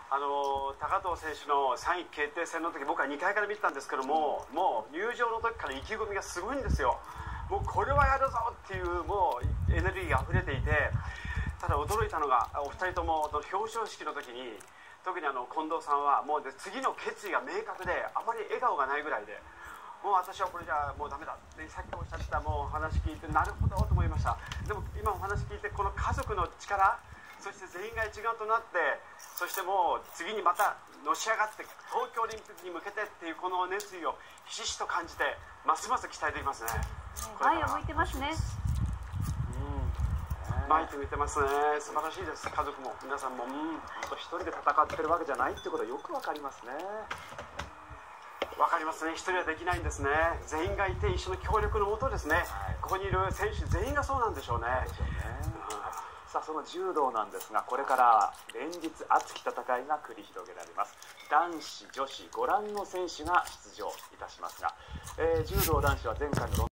高藤選手の3位決定戦の時、僕は2回から見てたんですけども、もう入場の時から意気込みがすごいんですよ。もうこれはやるぞっていうもうエネルギーが溢れていて、ただ驚いたのがお二人とも表彰式の時に、特に近藤さんはもう次の決意が明確で、あまり笑顔がないぐらいで、もう私はこれじゃもうダメだってさっきおっしゃってたもう話聞いて、なるほどと思いました。でも今お話聞いて、この家族の力、そして全員が一丸となって、そしてもう次にまたのし上がって東京オリンピックに向けてっていうこの熱意をひしひしと感じて、ますます期待できますね。 前を向いてますね。 前を向いてますね。素晴らしいです。家族も皆さんも一人で戦ってるわけじゃないってことはよくわかりますね。 わかりますね。一人はできないんですね。全員がいて一緒の協力のもとですね、ここにいる選手全員がそうなんでしょうね。 さあ、その柔道なんですが、これから連日熱き戦いが繰り広げられます。男子女子ご覧の選手が出場いたしますが、柔道男子は前回の